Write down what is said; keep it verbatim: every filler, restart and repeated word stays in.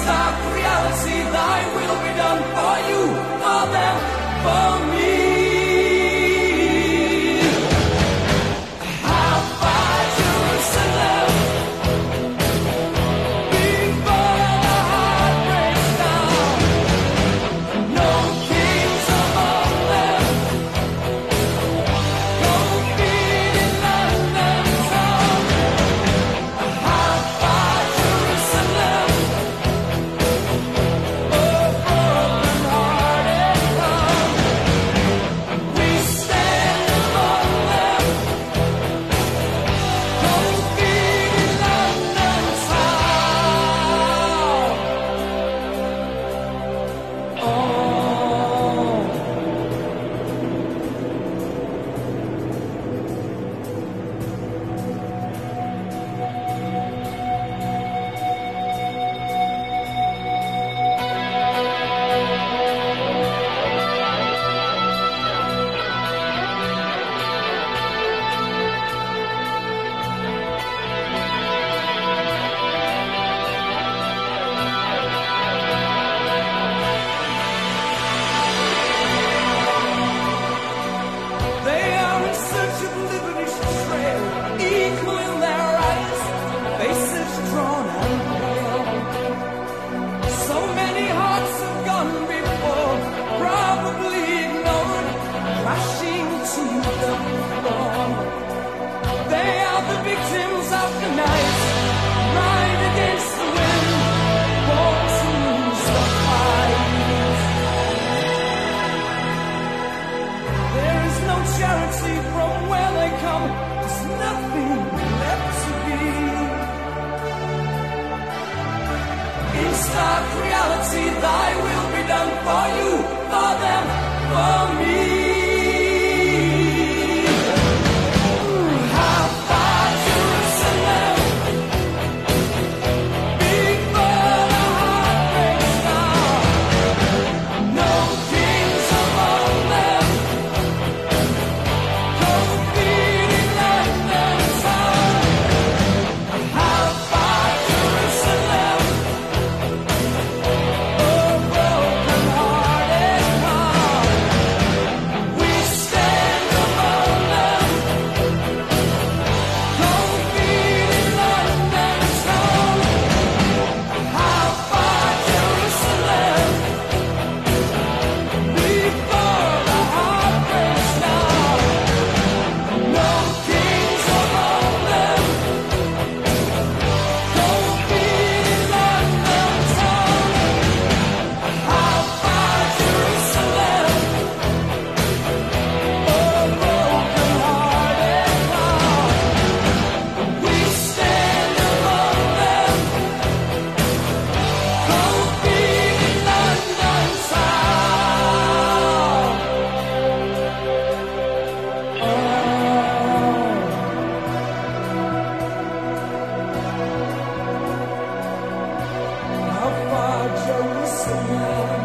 stark reality, thy will be done for you, for them, for me. How far Jerusalem before the heart breaks down? No kings among them, no feet in London town. How far Jerusalem, oh broken hearted come. We stand among them, no feet in London town. Oh. They are in search of liberty's trail, equal in their eyes, faces drawn and pale. So many hearts have gone before, probably ignored, crashing to the floor. They are the victims of the night, ride against the wind, born to lose the fight. There is no charity from where they come. There's nothing left to be. In stark reality, thy will be done for you, for them, for me. How far Jerusalem before the heart breaks down? No kings among them, no feet in London town. How far Jerusalem, oh broken hearted come. We stand among them, no feet in London town. How far Jerusalem before the heart breaks down? No kings among them, no feet in London town. How far Jerusalem, oh broken hearted come. We stand among them, no feet in London town. Oh, how far Jerusalem.